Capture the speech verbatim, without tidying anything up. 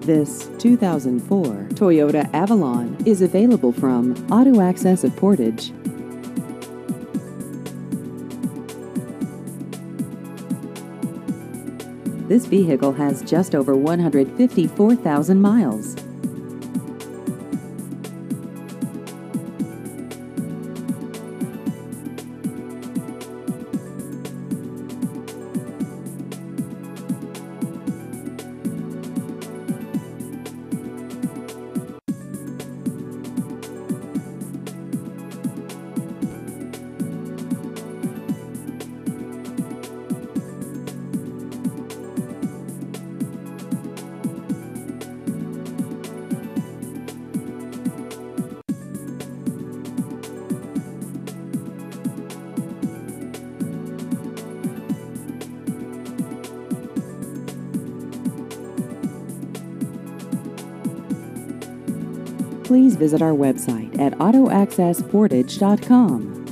This two thousand four Toyota Avalon is available from Auto Access of Portage. This vehicle has just over one hundred fifty-four thousand miles. Please visit our website at auto access portage dot com.